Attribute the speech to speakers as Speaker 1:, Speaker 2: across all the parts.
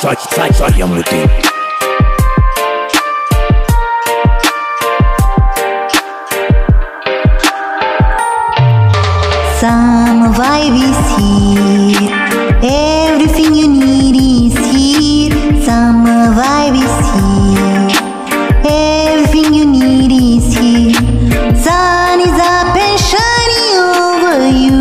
Speaker 1: Sayang Muti.
Speaker 2: Summer vibe is here, everything you need is here. Summer vibe is here, everything you need is here. Sun is up and shining over you.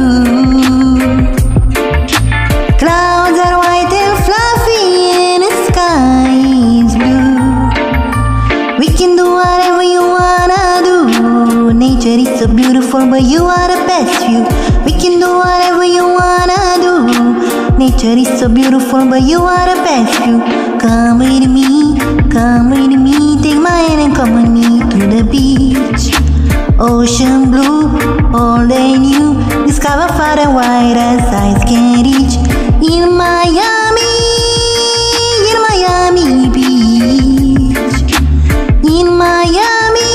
Speaker 2: Clouds are white and fluffy and the sky is blue. We can do whatever you wanna do. Nature is so beautiful, but you are the best view. We can do whatever you wanna do. Nature is so beautiful, but you are the best view. Come with me, take my hand and come with me to the beach. Ocean blue, all they knew. Discover far and wide as eyes can reach. In Miami Beach. In Miami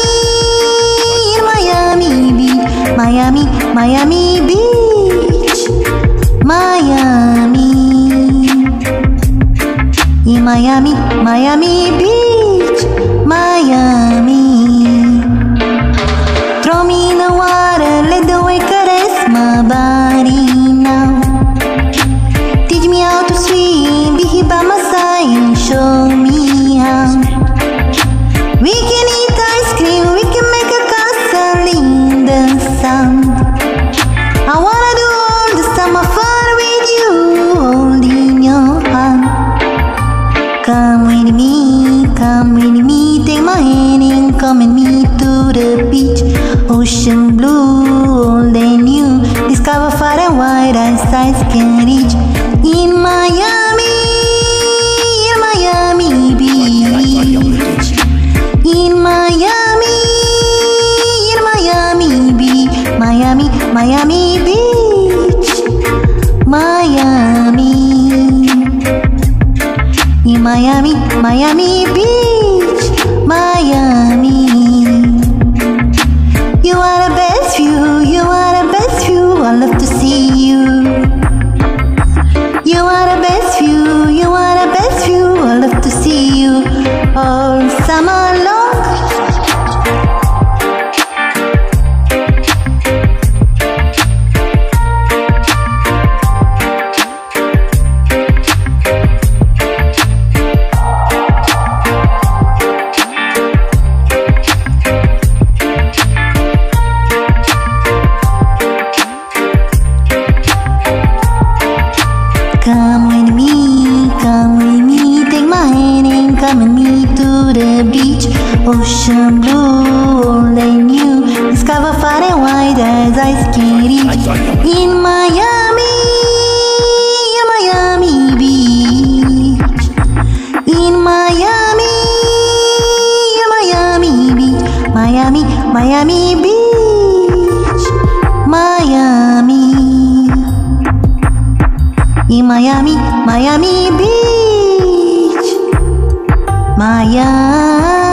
Speaker 2: Beach. Miami Beach. Miami. In Miami Beach. Miami. Throw me in the water, let the wave caress my body now. Teach me how to swim, be here by my side and show me how. We can eat ice cream, we can make a castle in the sun. I wanna do all the summer fun with you, holding your hand. Come with me, take my hand and come with me to the beach. Ocean blue, all they knew. Discover far and wide as eyes can reach. In Miami Beach. In Miami Beach. Miami Beach. Miami. In Miami Beach. Miami. You are the best view, you are the best view. I love to see you. You are the best view, you are the best view. I love to see you all summer long. Come with me, take my hand and come with me to the beach. Ocean blue, all they knew. Discover far and wide as eyes can reach. In Miami Beach. In Miami Beach. Miami Beach. Miami. In Miami Beach. Miami.